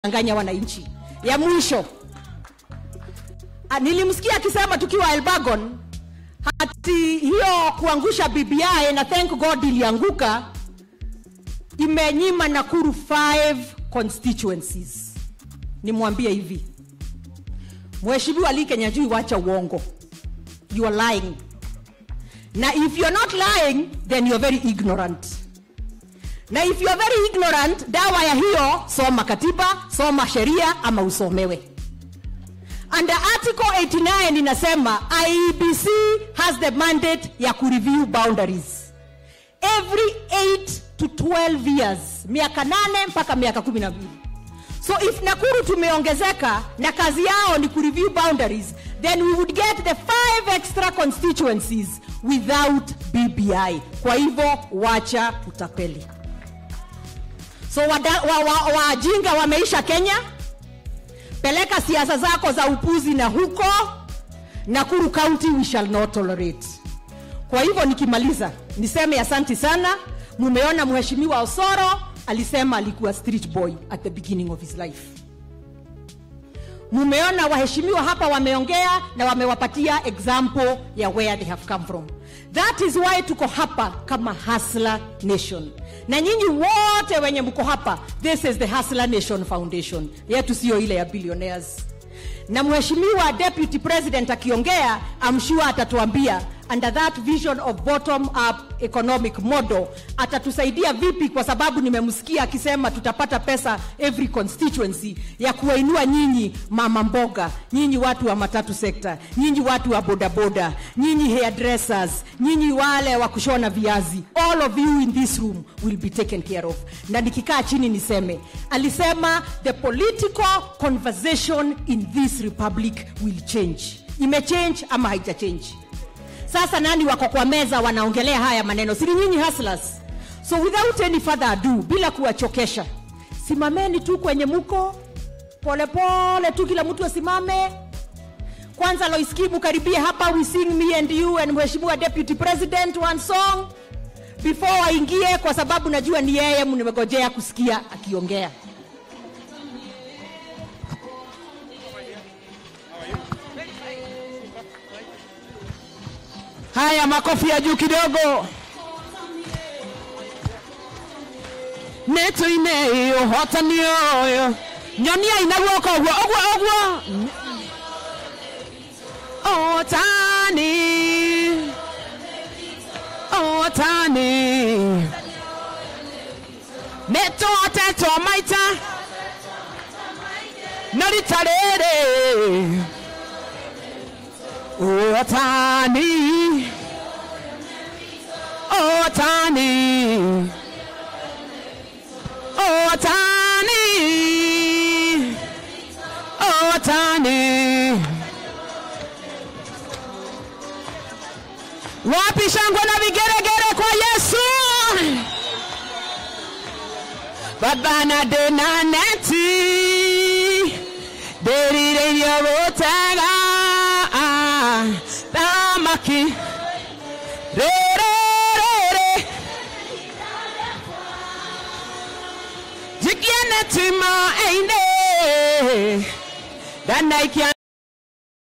Anganya wananchi. Ya mwisho, nilimsikia akisema tukiwa Elbagon hati hiyo kuangusha BBI na thank God ilianguka, imenyima Nakuru 5 constituencies. Nimwambie hivi, Mheshimiwa Lee Kenyajui, wacha uongo. You are lying. Na if you're not lying, then you're very ignorant. Na if you're very ignorant, dawa ya hiyo, soma katiba, soma sheria ama usomewe. Under Article 89 inasema IEBC has the mandate ya kureview boundaries every 8 to 12 years, miaka 8 mpaka miaka 12. So if Nakuru tumeongezeka na kazi yao ni kureview boundaries, then we would get the 5 extra constituencies without BBI. Kwa hivyo wacha utapeli. So wajinga wameisha Kenya. Peleka siasa zako za upuzi na huko Nakuru County we shall not tolerate. Kwa hivyo nikimaliza niseme asante sana. Mumeona Mheshimiwa Osoro alisema alikuwa street boy at the beginning of his life. Mumeona waheshimiwa hapa wameongea na wamewapatia example ya where they have come from. That is why tuko hapa kama Hustler Nation. Na nyinyi wote wenye mko hapa, this is the Hustler Nation Foundation. Yetu sio ile ya billionaires. Na Mheshimiwa Deputy President akiongea, I'm sure atatuambia under that vision of bottom up economic model atatusaidia vipi, kwa sababu nimemsikia akisema tutapata pesa every constituency ya kuwainua nyinyi mama mboga, nyinyi watu wa matatu sector, nyinyi watu wa bodaboda, nyinyi hairdressers, nyinyi wale wa kushona viazi. All of you in this room will be taken care of. Na nikikaa chini niseme, alisema the political conversation in this republic will change. Ime-change ama haija-change? Sasa nani wako kwa meza wanaongelea haya maneno? Si nyinyi hustlers. So without any further ado, bila kuwachokesha, simameni tu kwenye muko, pole pole tu kila mtu asimame. Kwanza Loiskimu karibie hapa, we sing me and you and Mheshimiwa Deputy President one song before waingie, kwa sababu najua ni yeye mnimegojea kusikia akiongea. Haya, makofi ya juu kidogo. Neto ine hotani oyo. Nyonia inaguoko ogwa. Otani. Neto ateto maita. Noritarere. Otani. Wapi shangwe na vigeregere kwa Yesu? Baba na dena neti derire yobotega tamaki re jikiane tima ende danai